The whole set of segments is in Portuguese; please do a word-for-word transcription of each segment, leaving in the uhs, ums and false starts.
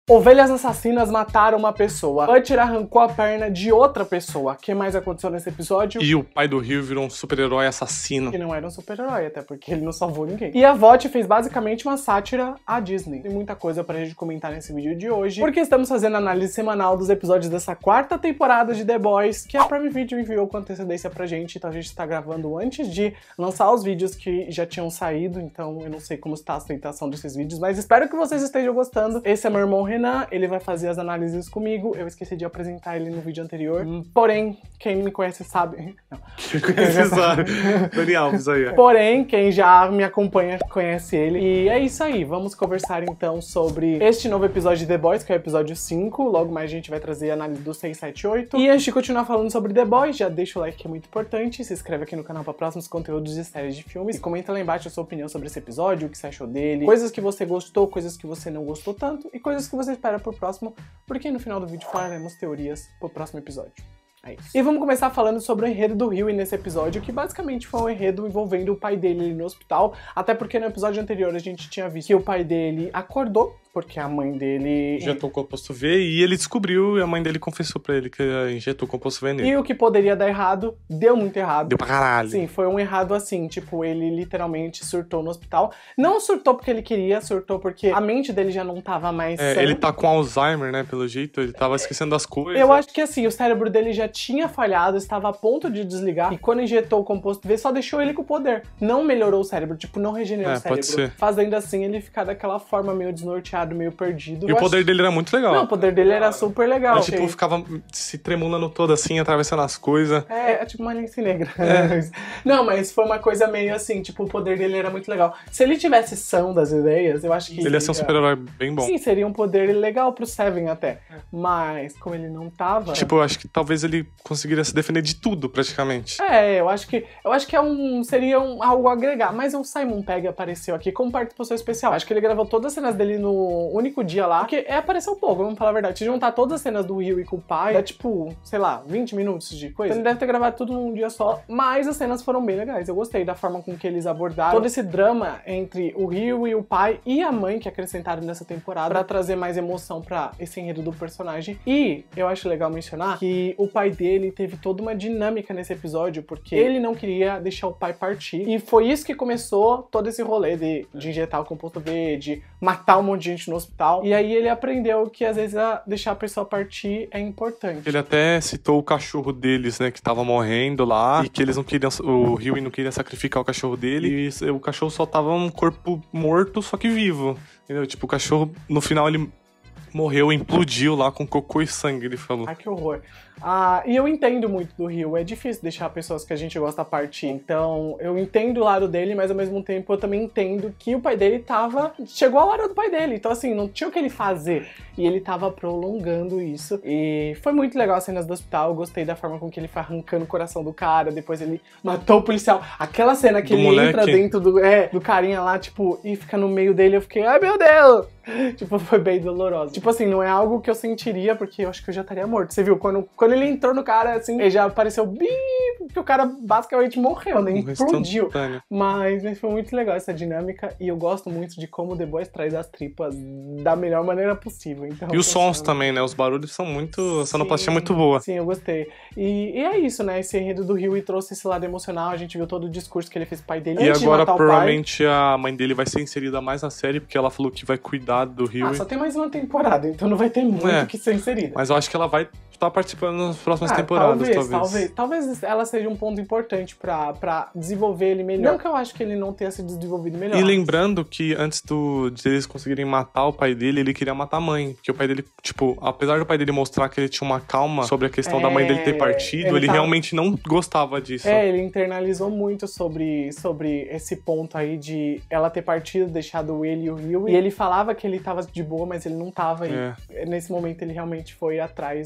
Ovelhas assassinas mataram uma pessoa. Butcher arrancou a perna de outra pessoa. O que mais aconteceu nesse episódio? E o pai do Rio virou um super-herói assassino. Que não era um super-herói, até porque ele não salvou ninguém. E a V O T fez basicamente uma sátira à Disney. Tem muita coisa pra gente comentar nesse vídeo de hoje, porque estamos fazendo análise semanal dos episódios dessa quarta temporada de The Boys, que a Prime Video enviou com antecedência pra gente, então a gente tá gravando antes de lançar os vídeos que já tinham saído, então eu não sei como está a aceitação desses vídeos, mas espero que vocês estejam gostando. Esse é meu irmão Renan. Ele vai fazer as análises comigo. Eu esqueci de apresentar ele no vídeo anterior. Hum. Porém, quem me conhece sabe... Não. Quem conhece sabe. Dani Alves aí. É. Porém, quem já me acompanha conhece ele. E é isso aí. Vamos conversar então sobre este novo episódio de The Boys, que é o episódio cinco. Logo mais a gente vai trazer a análise do seis, sete, oito. E antes de continuar falando sobre The Boys, já deixa o like que é muito importante. Se inscreve aqui no canal para próximos conteúdos de séries de filmes. E comenta lá embaixo a sua opinião sobre esse episódio, o que você achou dele. Coisas que você gostou, coisas que você não gostou tanto. E coisas que você espera pro próximo, porque no final do vídeo faremos teorias pro próximo episódio. É isso. E vamos começar falando sobre o enredo do Hughie nesse episódio, que basicamente foi um enredo envolvendo o pai dele no hospital, até porque no episódio anterior a gente tinha visto que o pai dele acordou, porque a mãe dele... injetou o composto V e ele descobriu, e a mãe dele confessou pra ele que injetou o composto V nele. E o que poderia dar errado, deu muito errado. Deu pra caralho. Sim, foi um errado assim, tipo, ele literalmente surtou no hospital. Não surtou porque ele queria, surtou porque a mente dele já não tava mais... É, ele tá com Alzheimer, né, pelo jeito, ele tava esquecendo das coisas. Eu acho que assim, o cérebro dele já tinha falhado, estava a ponto de desligar, e quando injetou o composto V, só deixou ele com o poder. Não melhorou o cérebro, tipo, não regenerou é, o cérebro. Pode ser. Fazendo assim ele ficar daquela forma meio desnorteado, meio perdido. E Eu o poder acho... dele era muito legal. Não, o poder dele era super legal. Ele, tipo, ficava se tremulando todo assim, atravessando as coisas. É, é tipo uma lince negra. É. Não, mas foi uma coisa meio assim, tipo, o poder dele era muito legal. Se ele tivesse são das ideias, eu acho que... ele ia ser um super-herói bem bom. Sim, seria um poder legal pro Seven até. Mas, como ele não tava... Tipo, eu acho que talvez ele conseguiria se defender de tudo, praticamente. É, eu acho que eu acho que é um, seria um, algo a agregar. Mas o Simon Pegg apareceu aqui como participação especial. Acho que ele gravou todas as cenas dele no único dia lá. Porque é, apareceu pouco, vamos falar a verdade. Se juntar todas as cenas do Hughie com o pai, é tipo, sei lá, vinte minutos de coisa. Então ele deve ter gravado tudo num dia só. Mas as cenas foram bem legais. Eu gostei da forma com que eles abordaram todo esse drama entre o Hughie, o pai e a mãe que acrescentaram nessa temporada pra trazer mais emoção pra esse enredo do personagem. E eu acho legal mencionar que o pai dele teve toda uma dinâmica nesse episódio, porque ele não queria deixar o pai partir. E foi isso que começou todo esse rolê de, de injetar o composto V, de matar um monte de gente no hospital. E aí ele aprendeu que às vezes a deixar a pessoa partir é importante. Ele até citou o cachorro deles, né, que tava morrendo lá, e que eles não queriam, o Hughie não queria sacrificar o cachorro dele, e o cachorro só tava um corpo morto, só que vivo. Entendeu? Tipo, o cachorro, no final ele morreu, implodiu lá com cocô e sangue, ele falou. Ah, que horror. Ah, e eu entendo muito do Rio, é difícil deixar pessoas que a gente gosta partir, então eu entendo o lado dele, mas ao mesmo tempo eu também entendo que o pai dele tava, chegou a hora do pai dele, então assim, não tinha o que ele fazer, e ele tava prolongando isso, e foi muito legal as cenas do hospital, eu gostei da forma com que ele foi arrancando o coração do cara, depois ele matou o policial, aquela cena que do ele moleque. entra dentro do, é, do carinha lá, tipo, e fica no meio dele, eu fiquei, ai meu Deus! Tipo, foi bem doloroso. Tipo assim, não é algo que eu sentiria, porque eu acho que eu já estaria morto. Você viu? Quando, quando ele entrou no cara, assim, ele já apareceu bim, porque o cara basicamente morreu, né? Explodiu. Mas, mas foi muito legal essa dinâmica, e eu gosto muito de como o The Boys traz as tripas da melhor maneira possível. Então, e os sons também, né? Os barulhos são muito... A sonoplastia é muito boa. Sim, eu gostei. E, e é isso, né? Esse enredo do Hughie trouxe esse lado emocional, a gente viu todo o discurso que ele fez pro pai dele. E agora, provavelmente, a mãe dele vai ser inserida mais na série, porque ela falou que vai cuidar do Hughie. Ah, só tem mais uma temporada, então não vai ter muito é, que ser inserida. Mas eu acho que ela vai estar participando nas próximas ah, temporadas, talvez, talvez. Talvez, talvez ela seja um ponto importante pra, pra desenvolver ele melhor. Não que eu acho que ele não tenha se desenvolvido melhor. E lembrando que antes do, de eles conseguirem matar o pai dele, ele queria matar a mãe. Porque o pai dele, tipo, apesar do pai dele mostrar que ele tinha uma calma sobre a questão é, da mãe dele ter partido, ele, ele tava... realmente não gostava disso. É, ele internalizou muito sobre, sobre esse ponto aí de ela ter partido, deixado ele e o Hughie. E ele falava que ele tava de boa, mas ele não tava. É. E nesse momento ele realmente foi atrás de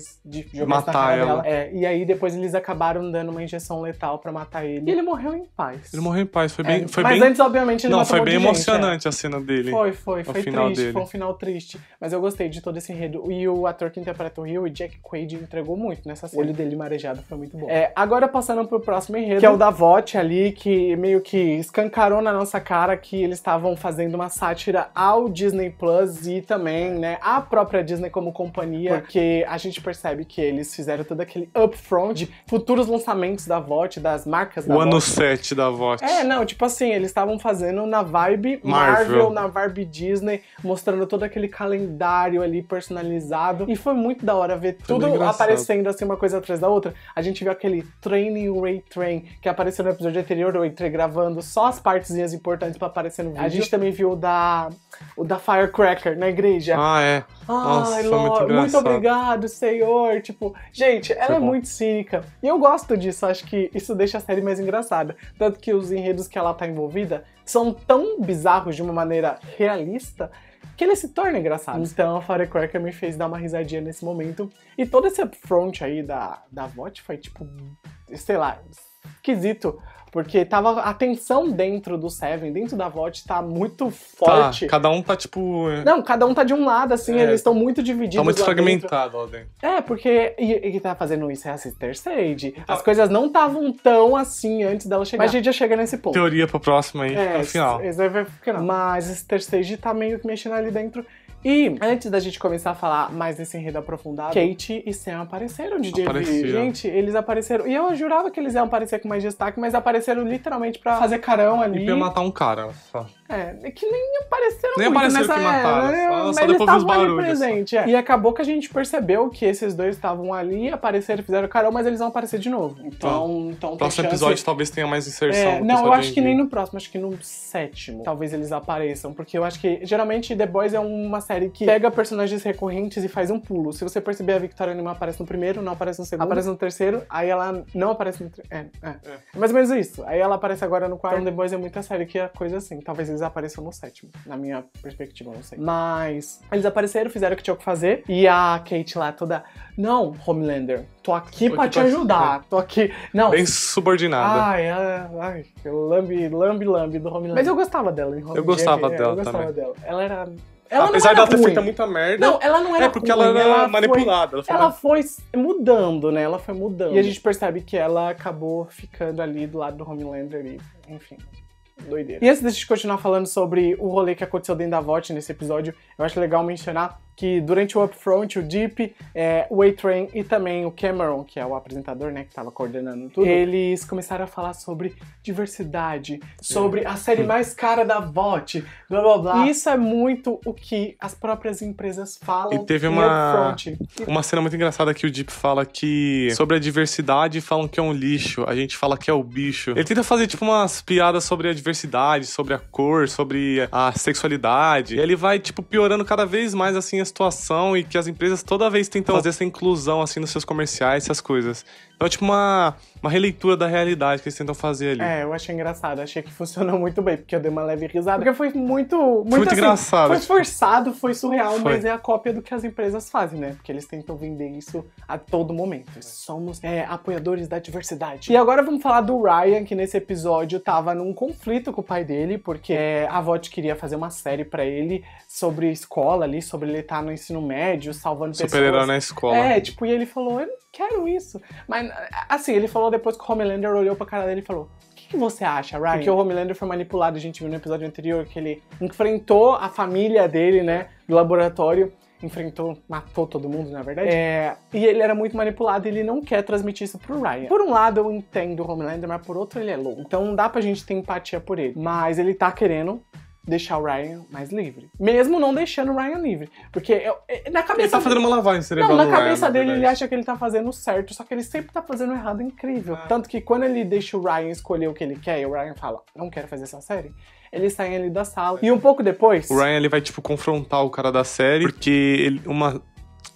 de jogar isso na Matar cara ela. dela. É, e aí depois eles acabaram dando uma injeção letal pra matar ele. E ele morreu em paz. Ele morreu em paz, foi bem... É, Foi mas bem... antes, obviamente, ele Não, matou foi um monte bem de gente, emocionante a cena dele. Foi, foi, foi final triste, dele. foi um final triste. Mas eu gostei de todo esse enredo. E o ator que interpreta o Rio, o Jack Quaid, entregou muito nessa cena. O olho dele marejado foi muito bom. É, agora passando pro próximo enredo, que é o da V O T ali, que meio que escancarou na nossa cara que eles estavam fazendo uma sátira ao Disney Plus e também, né, a própria Disney como companhia, porque a gente percebe que eles fizeram todo aquele upfront de futuros lançamentos da V O T, das marcas da O V O T. ano sete da V O T. É, não, tipo assim, eles estavam fazendo na vibe Marvel. Marvel, na vibe Disney, mostrando todo aquele calendário ali personalizado. E foi muito da hora ver Foi bem tudo engraçado. aparecendo assim, uma coisa atrás da outra. A gente viu aquele Training Ray Train, que apareceu no episódio anterior, o Ray Train gravando só as partezinhas importantes pra aparecer no vídeo. A gente também viu o da, o da Firecracker na igreja. Ah, é. Nossa, Ai, foi muito Lord, muito engraçado. obrigado, Senhor. Tipo, gente, ela Foi é bom. muito cínica. E eu gosto disso, acho que isso deixa a série mais engraçada. Tanto que os enredos que ela tá envolvida são tão bizarros de uma maneira realista que ele se torna engraçado. Então a Firecracker me fez dar uma risadinha nesse momento. E todo esse upfront aí da, da V O T foi tipo, sei lá, esquisito. Porque tava a tensão dentro do Seven, dentro da V O T, tá muito forte. Tá, cada um tá tipo... Não, cada um tá de um lado, assim, É, eles estão muito divididos. Tá muito lá dentro. fragmentado lá dentro. É, porque. E, e quem tá fazendo isso é a Sister Sage. As coisas não estavam tão assim antes dela chegar. Mas a gente já chega nesse ponto. Teoria pro próximo aí, É, no final. esse aí vai ficar. Mas a Sister Sage tá meio que mexendo ali dentro. E antes da gente começar a falar mais desse enredo aprofundado, Kate e Sam apareceram de D J V. Apareceram. Gente, eles apareceram. E eu jurava que eles iam aparecer com mais destaque, mas apareceram literalmente pra fazer carão ali. E pra matar um cara, só. É, é que nem apareceram Nem muito apareceram nessa que mataram, era, só- mas só eles depois dos estavam ali barulhos. presente, é. E acabou que a gente percebeu que esses dois estavam ali, apareceram, fizeram carão, mas eles vão aparecer de novo. Então, então tem Próximo chance... episódio talvez tenha mais inserção. É, do não, pessoal eu de acho que Envy. nem no próximo, acho que no sétimo. Talvez eles apareçam, porque eu acho que geralmente The Boys é uma série que pega personagens recorrentes e faz um pulo. Se você perceber, a Victoria não aparece no primeiro, não aparece no segundo, aparece no terceiro, aí ela não aparece no... Tre... É, é. É mais ou menos isso. Aí ela aparece agora no quarto. Então The Boys é muita série que é coisa assim. Talvez eles apareçam no sétimo, na minha perspectiva, não sei. Mas eles apareceram, fizeram o que tinham que fazer. E a Kate lá toda... Não, Homelander, tô aqui Tô pra aqui te pra- ajudar. Tô aqui... Não, Bem subordinada. Ai, ai, ai, lambe, lambe, lambe do Homelander. Mas eu gostava dela em Homelander. Eu gostava é, dela Eu gostava também. dela. Ela era... Ela Apesar não dela era ter ruim. feito muita merda. Não, ela não era é porque ruim, ela era foi- manipulada. Ela foi Ela foi mudando, né? Ela foi mudando. E a gente percebe que ela acabou ficando ali do lado do Homelander e, enfim, doideira. E antes da gente continuar falando sobre o rolê que aconteceu dentro da V O T nesse episódio, eu acho legal mencionar que durante o Upfront, o Deep, é, o A-Train e também o Cameron, que é o apresentador, né, que tava coordenando tudo, eles começaram a falar sobre diversidade, sobre a série mais cara da V O T, blá blá blá. E isso é muito o que as próprias empresas falam E teve em uma- Upfront. Uma cena muito engraçada que o Deep fala que sobre a diversidade falam que é um lixo, a gente fala que é o bicho. Ele tenta fazer tipo umas piadas sobre a diversidade, sobre a cor, sobre a sexualidade. E ele vai tipo piorando cada vez mais assim a situação e que as empresas toda vez tentam fazer essa inclusão assim nos seus comerciais, essas coisas. Então é tipo uma, uma releitura da realidade que eles tentam fazer ali. É, eu achei engraçado, achei que funcionou muito bem, porque eu dei uma leve risada. Porque foi muito. Muito, muito assim, engraçado. Foi forçado, foi surreal, Foi. mas é a cópia do que as empresas fazem, né? Porque eles tentam vender isso a todo momento. Somos é, apoiadores da diversidade. E agora vamos falar do Ryan, que nesse episódio tava num conflito com o pai dele, porque é, a V O T queria fazer uma série pra ele sobre escola ali, sobre ele estar no ensino médio, salvando pessoas. Super-herói na escola. É, tipo, e ele falou, eu não quero isso. Mas, assim, ele falou depois que o Homelander olhou pra cara dele e falou, o que, que você acha, Ryan? Porque o Homelander foi manipulado, a gente viu no episódio anterior que ele enfrentou a família dele, né, do laboratório, enfrentou, matou todo mundo, na verdade. É, e ele era muito manipulado e ele não quer transmitir isso pro Ryan. Por um lado, eu entendo o Homelander, mas por outro, ele é louco. Então não dá pra gente ter empatia por ele. Mas ele tá querendo deixar o Ryan mais livre. Mesmo não deixando o Ryan livre. Porque eu, eu- na cabeça Ele tá fazendo uma lavagem cerebral não, na no Ryan, cabeça na dele verdade. ele acha que ele tá fazendo certo, só que ele sempre tá fazendo errado incrível. Tanto que quando ele deixa o Ryan escolher o que ele quer e o Ryan fala, não quero fazer essa série, eles saem ali da sala. E um pouco depois... O Ryan ele vai tipo confrontar o cara da série porque ele, uma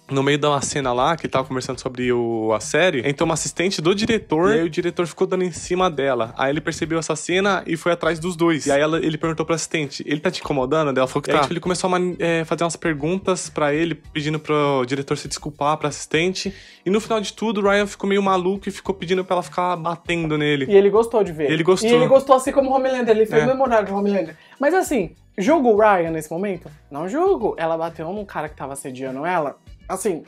no meio de uma cena lá, que tava conversando sobre o, a série, entrou uma assistente do diretor, e aí o diretor ficou dando em cima dela. Aí ele percebeu essa cena e foi atrás dos dois. E aí ela, ele perguntou pra assistente, ele tá te incomodando? Ela falou que tá. Aí, tipo, ele começou a é, fazer umas perguntas pra ele, pedindo pro diretor se desculpar, pra assistente. E no final de tudo, o Ryan ficou meio maluco e ficou pedindo pra ela ficar batendo nele. E ele gostou de ver. Ele gostou. E ele gostou assim como o Homelander, ele fez É. o memorável de Homelander. Mas assim, julgo o Ryan nesse momento? Não julgo. Ela bateu num cara que tava assediando ela. Assim...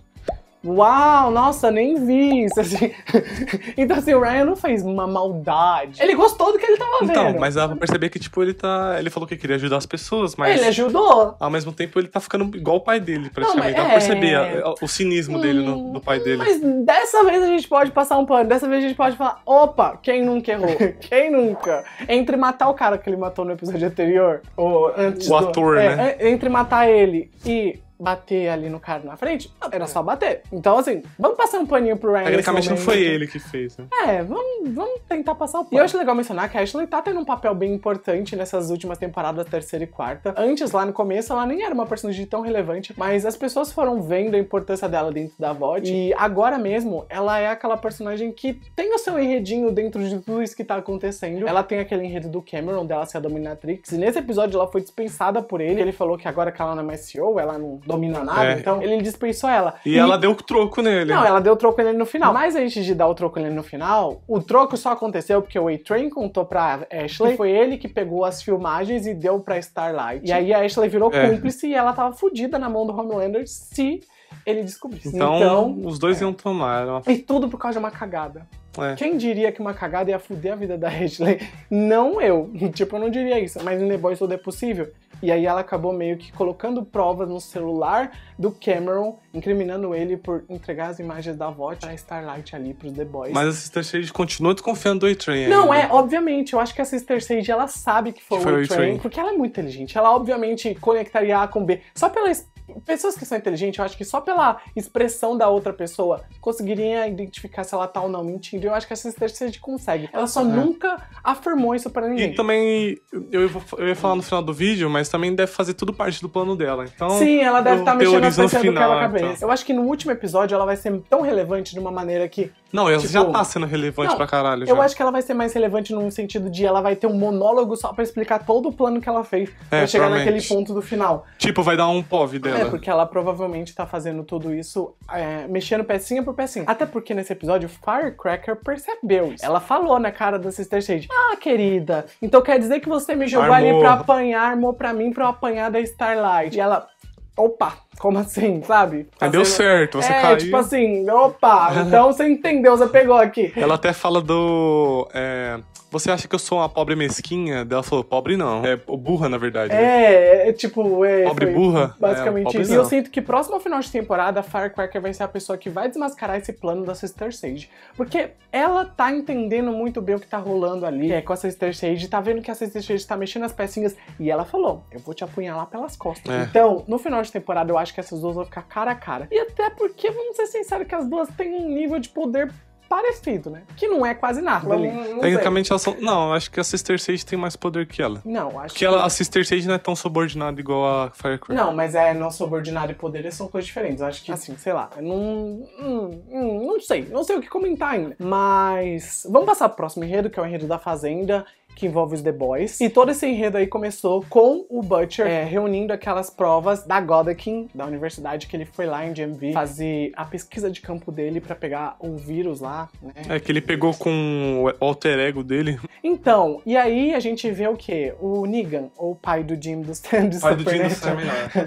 Uau, nossa, nem vi isso, assim. Então, assim, o Ryan não fez uma maldade. Ele gostou do que ele tava vendo. Então, mas dá pra perceber que, tipo, ele tá... Ele falou que queria ajudar as pessoas, mas... Ele ajudou. Ao mesmo tempo, ele tá ficando igual o pai dele, praticamente. Não, Dá mas pra é... perceber a, a, o cinismo hum, dele, no, do pai dele. Mas dessa vez a gente pode passar um pano. Dessa vez a gente pode falar, opa, quem nunca errou? Quem nunca? Entre matar o cara que ele matou no episódio anterior, ou antes O do... ator, é, né? Entre matar ele e... bater ali no cara na frente, era só bater. Então, assim, vamos passar um paninho pro Ryan. Tecnicamente não foi ele que fez, né? É, vamos, vamos tentar passar o pano. E eu acho legal mencionar que a Ashley tá tendo um papel bem importante nessas últimas temporadas, terceira e quarta. Antes, lá no começo, ela nem era uma personagem tão relevante, mas as pessoas foram vendo a importância dela dentro da V O D. E agora mesmo, ela é aquela personagem que tem o seu enredinho dentro de tudo isso que tá acontecendo. Ela tem aquele enredo do Cameron, dela ser a dominatrix. E nesse episódio, ela foi dispensada por ele. Ele falou que agora que ela não é mais C E O, ela não domina nada, é. Então ele dispensou ela. E, e ela deu troco nele. Não, ela deu troco nele no final. Mas antes de dar o troco nele no final, o troco só aconteceu porque o A-Train contou pra Ashley que foi ele que pegou as filmagens e deu pra Starlight. E aí a Ashley virou é. cúmplice e ela tava fodida na mão do Homelander se ele descobrisse. Então, então os dois é. iam tomar. Uma... E tudo por causa de uma cagada. É. Quem diria que uma cagada ia foder a vida da Ashley? Não eu. Tipo, eu não diria isso. Mas em The Boys tudo é possível. E aí ela acabou meio que colocando provas no celular do Cameron, incriminando ele por entregar as imagens da V O D pra Starlight ali pros The Boys. Mas a Sister Sage continua desconfiando do A-Train. Não, ainda. é, obviamente. Eu acho que a Sister Sage, ela sabe que foi, que foi o A-Train, porque ela é muito inteligente. Ela, obviamente, conectaria A com B. Só pela... Pessoas que são inteligentes, eu acho que só pela expressção da outra pessoa conseguiriam identificar se ela tá ou não mentindo. Eu acho que a Sister Sage consegue. Ela só é. nunca afirmou isso pra ninguém. E também, eu, eu ia falar no final do vídeo, mas também deve fazer tudo parte do plano dela. Então, sim, ela deve estar tá mexendo nas peças do quebra-cabeça. Então. Eu acho que no último episódio ela vai ser tão relevante de uma maneira que... Não, ela tipo, já tá sendo relevante não, pra caralho. Eu já. acho que ela vai ser mais relevante num sentido de ela vai ter um monólogo só pra explicar todo o plano que ela fez é, pra chegar naquele ponto do final. Tipo, vai dar um P O V dela. É, porque ela provavelmente tá fazendo tudo isso, é, mexendo pecinha por pecinha. Até porque nesse episódio, Firecracker percebeu isso. Ela falou na cara da Sister Sage, ah, querida, então quer dizer que você me jogou armou. ali pra apanhar, armou pra mim pra eu apanhar da Starlight. E ela... Opa, como assim, sabe? Fazendo... Deu certo, você é, caiu. É, tipo assim, opa, então você entendeu, você pegou aqui. Ela até fala do... É, você acha que eu sou uma pobre mesquinha? Ela falou, pobre não. É burra, na verdade. É, é tipo... É, pobre burra? Basicamente é, isso. E eu sinto que próximo ao final de temporada, a Firecracker vai ser a pessoa que vai desmascarar esse plano da Sister Sage. Porque ela tá entendendo muito bem o que tá rolando ali é, com a Sister Sage, tá vendo que a Sister Sage tá mexendo as pecinhas, e ela falou, eu vou te apunhalar pelas costas. É. Então, no final de temporada, eu acho que essas duas vão ficar cara a cara. E até porque, vamos ser sinceros, que as duas têm um nível de poder parecido, né? Que não é quase nada ali. Tecnicamente elas são... Não, eu acho que a Sister Sage tem mais poder que ela. Não, acho Porque que... Ela, a Sister Sage não é tão subordinada igual a Firecracker. Não, mas é não subordinado e poderes são coisas diferentes. Eu acho que, assim, sei lá, não... Hum, hum, não sei. Não sei o que comentar ainda. Mas... Vamos passar pro próximo enredo, que é o enredo da Fazenda, que envolve os The Boys. E todo esse enredo aí começou com o Butcher é, reunindo aquelas provas da Godekin, da universidade, que ele foi lá em D M V fazer a pesquisa de campo dele pra pegar o vírus lá, né? É, que ele pegou com o alter ego dele. Então, e aí a gente vê o quê? O Negan, ou o pai do Jim do Stand pai do Jim do Stand,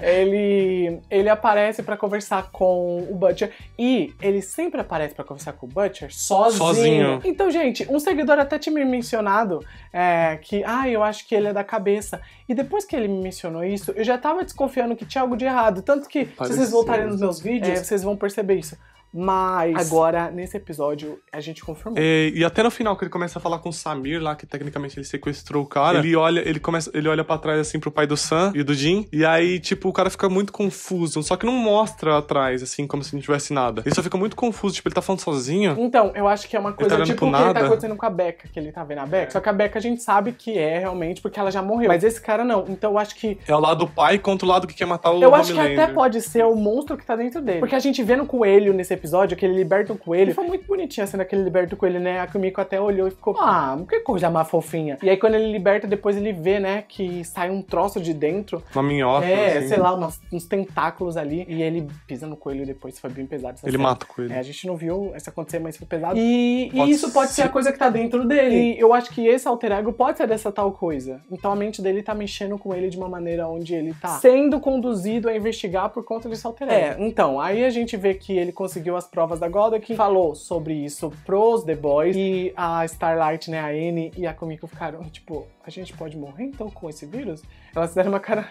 ele, ele aparece pra conversar com o Butcher, e ele sempre aparece pra conversar com o Butcher sozinho. sozinho. Então, gente, um seguidor até tinha me mencionado É, que, ah, eu acho que ele é da cabeça. E depois que ele me mencionou isso, eu já tava desconfiando que tinha algo de errado. Tanto que, Parece se vocês voltarem nos meus vídeos, é, vocês vão perceber isso. Mas agora, nesse episódio, a gente confirmou. É, e até no final, que ele começa a falar com o Samir lá, que tecnicamente ele sequestrou o cara, ele olha, ele começa, ele olha pra trás, assim, pro pai do Sam e do Jin, e aí, tipo, o cara fica muito confuso, só que não mostra atrás, assim, como se não tivesse nada. Ele só fica muito confuso, tipo, ele tá falando sozinho. Então, eu acho que é uma coisa, tá tipo, o que ele tá acontecendo com a Becca, que ele tá vendo a Becca. É. Só que a Becca a gente sabe que é realmente porque ela já morreu. Mas esse cara não. Então eu acho que... É o lado do pai contra o lado que quer matar o Eu acho que Homelander. até pode ser o monstro que tá dentro dele. Porque a gente vê no coelho, nesse episódio, que ele liberta o coelho. E foi muito bonitinha a cena que ele liberta o coelho, né? A Kumiko até olhou e ficou, ah, que coisa mais fofinha. E aí quando ele liberta, depois ele vê, né, que sai um troço de dentro. Uma minhoca, É, assim. sei lá, umas, uns tentáculos ali. E ele pisa no coelho depois, foi bem pesado essa Ele cena. mata o coelho. É, a gente não viu isso acontecer, mas foi pesado. E, Pode e isso pode ser. ser a coisa que tá dentro dele. E eu acho que esse alter ego pode ser dessa tal coisa. Então a mente dele tá mexendo com ele de uma maneira onde ele tá sendo conduzido a investigar por conta desse alter ego. É, então, aí a gente vê que ele conseguiu as provas da Golda, que falou sobre isso pros The Boys, e a Starlight, né, a Anne e a Kumiko ficaram, tipo, a gente pode morrer então com esse vírus? Elas fizeram uma cara,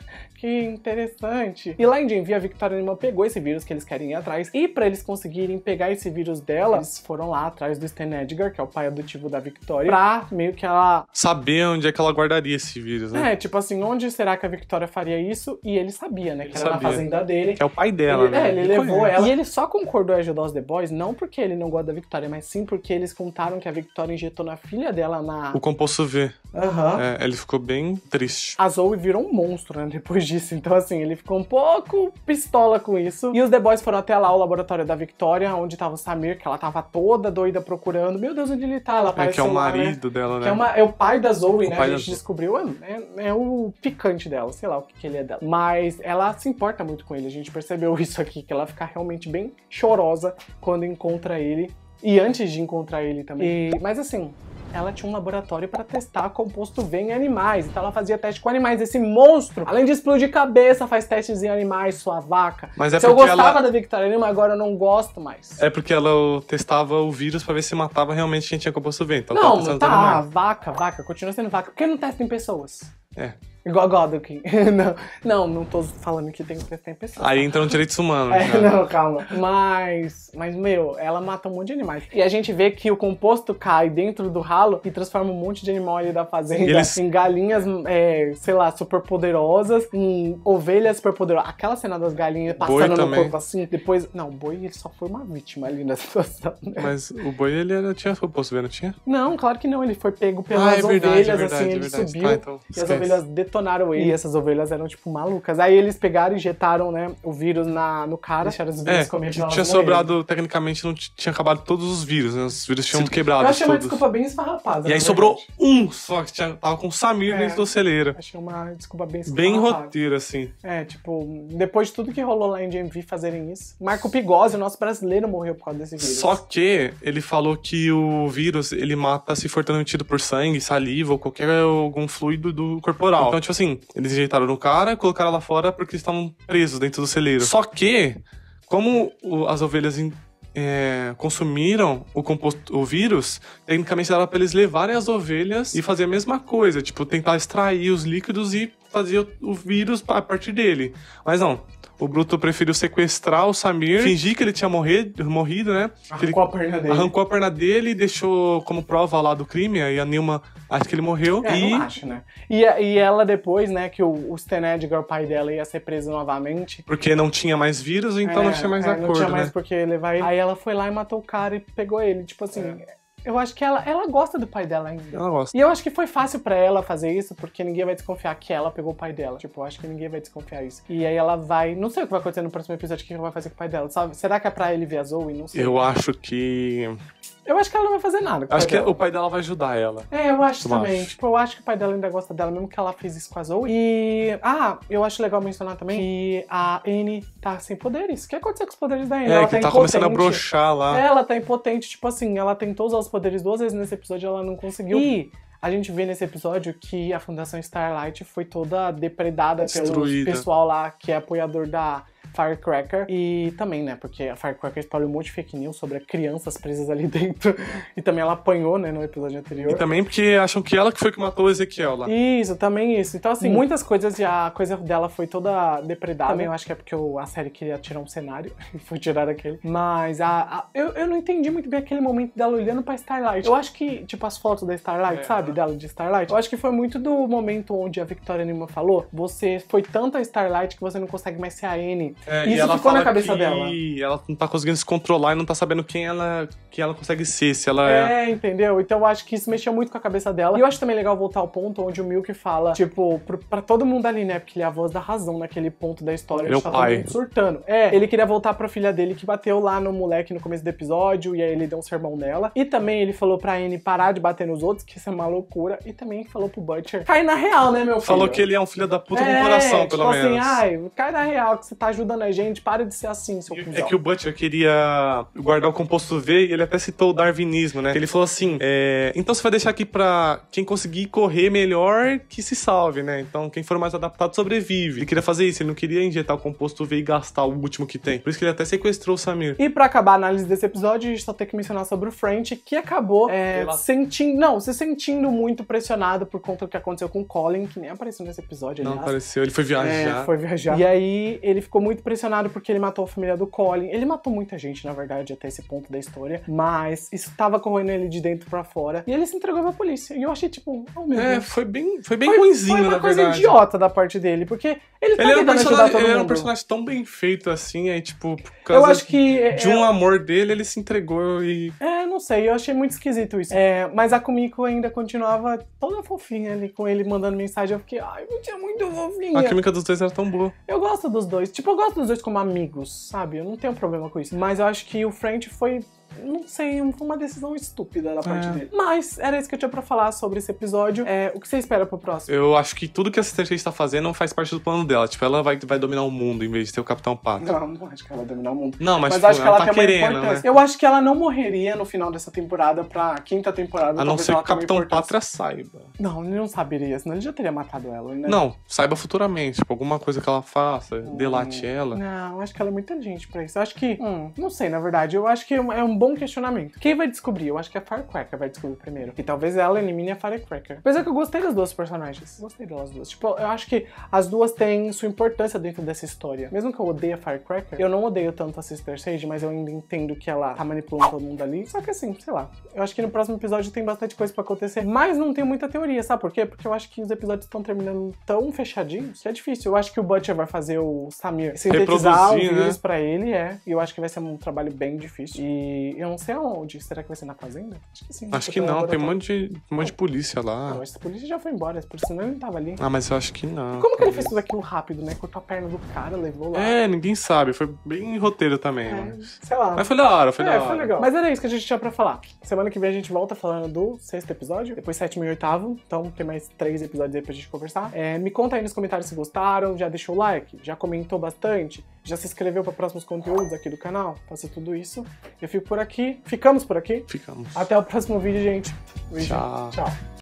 que interessante. E lá em Genvi, a Victoria Animal pegou esse vírus que eles querem ir atrás, e pra eles conseguirem pegar esse vírus dela, eles foram lá atrás do Stan Edgar, que é o pai adotivo da Victoria, pra meio que ela... Saber onde é que ela guardaria esse vírus, né? É, tipo assim, onde será que a Victoria faria isso? E ele sabia, né, que Ele era sabia. na fazenda dele. Que é o pai dela, ele, né? É, ele, Ele levou conhece. ela. E ele só concordou em ajudar os The Boys, não porque ele não gosta da Victoria, mas sim porque eles contaram que a Victoria injetou na filha dela na... O composto V. Aham. É, ele ficou bem triste. A Zoe virou um monstro, né, depois disso. Então, assim, ele ficou um pouco pistola com isso. E os The Boys foram até lá, o laboratório da Victoria, onde tava o Samir, que ela tava toda doida procurando. Meu Deus, onde ele tá? Ela É que é apareceu o lá, né? marido dela, né? Que é, uma, é o pai da Zoe, O né? pai A da gente Zoe. descobriu. É, é o picante dela, sei lá o que, que ele é dela. Mas ela se importa muito com ele. A gente percebeu isso aqui, que ela fica realmente bem chorosa quando encontra ele. E antes de encontrar ele também. E, mas assim, ela tinha um laboratório pra testar composto V em animais. Então ela fazia teste com animais. Esse monstro, além de explodir cabeça, faz testes em animais, sua vaca. Mas é se eu porque gostava ela- da Victoria Animal, agora eu não gosto mais. É porque ela testava o vírus pra ver se matava realmente quem tinha composto V. Então ela Não, tava testando tá, os animais. vaca, vaca, continua sendo vaca. Por que não testa em pessoas? É. Igual a Godwin. não, não, não tô falando que tem que testar em pessoas. Aí entra no direitos humanos. É, né? não, calma. Mas, mas, meu, ela mata um monte de animais. E a gente vê que o composto cai dentro do ralo e transforma um monte de animal ali da fazenda E eles- em galinhas, é, sei lá, super poderosas, em ovelhas super poderosas. Aquela cena das galinhas Boi passando no também. corpo assim, depois... Não, o boi ele só foi uma vítima ali nessa situação, né? Mas o boi, ele era, tinha composto V, não tinha? Não, claro que não. Ele foi pego pelas Ah, é verdade, ovelhas, é verdade, assim, é ele verdade. subiu Tá, então, e as esquece. ovelhas detonaram ele. E essas ovelhas eram, tipo, malucas. Aí eles pegaram e injetaram, né, o vírus na, no cara, deixaram as ovelhas É, comer pra tinha elas morrerem. sobrado, tecnicamente, não t- tinha acabado todos os vírus, né? Os vírus tinham quebrado Eu achei uma todos. desculpa bem esfarrapada. E aí na sobrou verdade. um só, que tinha, tava com o Samir É. dentro do celeiro. Achei uma desculpa bem Bem esfarrapada. roteiro, assim. É, tipo, depois de tudo que rolou lá em G M V fazerem isso. Marco Pigossi, o nosso brasileiro, morreu por causa desse vírus. Só que ele falou que o vírus, ele mata se for transmitido por sangue, saliva ou qualquer algum fluido do corporal. Então, tipo assim, eles injetaram no cara, colocaram lá fora porque eles estavam presos dentro do celeiro. Só que, como o- as ovelhas in- é, consumiram o composto, o vírus, tecnicamente dava pra eles levarem as ovelhas e fazer a mesma coisa, tipo, tentar extrair os líquidos e fazer o, o vírus a partir dele. Mas não. O Bruto preferiu sequestrar o Samir, fingir que ele tinha morrido, morrido né? Que ele Arrancou a perna dele. arrancou a perna dele e deixou como prova lá do crime, aí a Nilma acha que ele morreu. É, e não acho, né? E, e ela depois, né, que o, o Stan Edgar, o pai dela, ia ser preso novamente. porque não tinha mais vírus, então É, não tinha mais é, acordo, Não tinha mais né? por que levar ele. Aí ela foi lá e matou o cara e pegou ele. Tipo assim, eu acho que ela, ela gosta do pai dela ainda. Ela gosta. E eu acho que foi fácil pra ela fazer isso, porque ninguém vai desconfiar que ela pegou o pai dela. Tipo, eu acho que ninguém vai desconfiar isso. E aí ela vai... Não sei o que vai acontecer no próximo episódio, o que ela vai fazer com o pai dela, sabe? Será que é pra ele ver a Zoe? Não sei. Eu acho que... Eu acho que ela não vai fazer nada com o Acho pai que dela. o pai dela vai ajudar ela. É, eu acho Eu também. acho. Tipo, eu acho que o pai dela ainda gosta dela, mesmo que ela fez isso com a Zoe. E... Ah, eu acho legal mencionar também que a Anne tá sem poderes. O que aconteceu com os poderes da Anne? É, ela que tá tá começando a impotente. broxar lá. É, ela tá impotente, tipo assim, ela tentou usar os poderes duas vezes nesse episódio e ela não conseguiu. E a gente vê nesse episódio que a Fundação Starlight foi toda depredada pelo Destruída. pessoal lá que é apoiador da Firecracker. E também, né, porque a Firecracker espalhou um monte de fake news sobre crianças presas ali dentro. E também ela apanhou, né, no episódio anterior. E também porque acham que ela que foi que matou o Ezequiel lá. Isso, também isso. Então, assim, muitas coisas e a coisa dela foi toda depredada. Também eu acho que é porque a série queria tirar um cenário e foi tirar aquele. Mas a, a, eu, eu não entendi muito bem aquele momento dela olhando pra Starlight. Eu acho que, tipo, as fotos da Starlight, é, sabe? Dela de Starlight. Eu acho que foi muito do momento onde a Victoria Newman falou: você foi tanto a Starlight que você não consegue mais ser a Anne. É, e isso e ela ficou fala na cabeça que dela. Ela não tá conseguindo se controlar e não tá sabendo quem ela, quem ela consegue ser, se ela é... é... entendeu? Então eu acho que isso mexeu muito com a cabeça dela. E eu acho também legal voltar ao ponto onde o Milk fala, tipo, pro, pra todo mundo ali, né? Porque ele é a voz da razão naquele ponto da história. Ele é o tá pai. Todo mundo surtando. É, ele queria voltar pra filha dele que bateu lá no moleque no começo do episódio, e aí ele deu um sermão nela. E também ele falou pra Anne parar de bater nos outros, que isso é uma loucura. E também falou pro Butcher cai na real, né, meu filho? Falou que ele é um filho da puta é, com coração, tipo pelo assim, menos. ai, cai na real, que você tá ajudando a gente, para de ser assim, seu cuzão. É que o Butcher queria guardar o composto V e ele até citou o darwinismo, né? Ele falou assim, é, então você vai deixar aqui pra quem conseguir correr melhor que se salve, né? Então quem for mais adaptado sobrevive. Ele queria fazer isso, ele não queria injetar o composto V e gastar o último que tem. Por isso que ele até sequestrou o Samir. E pra acabar a análise desse episódio, a gente só tem que mencionar sobre o French, que acabou é, sentindo, não, se sentindo muito pressionado por conta do que aconteceu com o Colin, que nem apareceu nesse episódio, aliás. Não apareceu, ele foi viajar. É, foi viajar. E aí ele ficou muito pressionado porque ele matou a família do Colin. Ele matou muita gente, na verdade, até esse ponto da história, mas isso tava correndo ele de dentro pra fora. E ele se entregou pra polícia. E eu achei, tipo, oh meu É, Deus. foi bem, foi bem foi, ruinzinho, foi uma na coisa verdade. idiota da parte dele, porque ele tá ele era, um tentando ajudar personagem, todo ele mundo. era um personagem tão bem feito assim, aí tipo, por causa eu acho que, de um é... amor dele, ele se entregou e... É, não sei, eu achei muito esquisito isso. É, mas a Kumiko ainda continuava toda fofinha ali, com ele mandando mensagem. Eu fiquei, ai, você é muito fofinha. A química dos dois era tão boa. Eu gosto dos dois. Tipo, eu gosto dos dois como amigos, sabe? Eu não tenho problema com isso. Mas eu acho que o French foi... Não sei, foi uma decisão estúpida da parte é. dele. Mas era isso que eu tinha pra falar sobre esse episódio. É, o que você espera pro próximo? Eu acho que tudo que a Sister Sage tá fazendo faz parte do plano dela. Tipo, ela vai, vai dominar o mundo em vez de ser o Capitão Pátria. Não, não acho que ela vai dominar o mundo. Não, mas, mas tipo, acho que ela, ela tá tem querendo, uma importância. né? Eu acho que ela não morreria no final dessa temporada pra quinta temporada. A não ser que o Capitão Pátria saiba. Não, ele não saberia, senão ele já teria matado ela, né? Não, saiba futuramente. Tipo, alguma coisa que ela faça, hum, delate ela. Não, eu acho que ela é muito inteligente pra isso. Eu acho que... Hum, não sei, na verdade. Eu acho que é um bom questionamento. Quem vai descobrir? Eu acho que a Firecracker vai descobrir primeiro. E talvez ela elimine a Firecracker. Apesar que eu gostei das duas personagens. Gostei delas duas. Tipo, eu acho que as duas têm sua importância dentro dessa história. Mesmo que eu odeie a Firecracker, eu não odeio tanto a Sister Sage, mas eu ainda entendo que ela tá manipulando todo mundo ali. Só que assim, sei lá. Eu acho que no próximo episódio tem bastante coisa pra acontecer. Mas não tem muita teoria, sabe por quê? Porque eu acho que os episódios estão terminando tão fechadinhos que é difícil. Eu acho que o Butcher vai fazer o Samir sintetizar o vírus, né, pra ele, é. E eu acho que vai ser um trabalho bem difícil. E eu não sei aonde. Será que vai ser na fazenda? Acho que sim. Acho que não, tem um monte, de, um monte de polícia lá. Não, essa polícia já foi embora, por senão ele não tava ali. Ah, mas eu acho que não. Como que ele fez tudo aquilo rápido, né? Cortou a perna do cara, levou lá. É, ninguém sabe. Foi bem roteiro também, é, mas... Sei lá. Mas foi da hora, foi é, da hora. foi legal. Mas era isso que a gente tinha pra falar. Semana que vem a gente volta falando do sexto episódio, depois sétimo e oitavo. Então tem mais três episódios aí pra gente conversar. É, me conta aí nos comentários se gostaram, já deixou o like, já comentou bastante, já se inscreveu pra próximos conteúdos aqui do canal. Faça tudo isso. Eu fico por aqui. Ficamos por aqui. Ficamos. Até o próximo vídeo, gente. Beijo. Tchau. Tchau.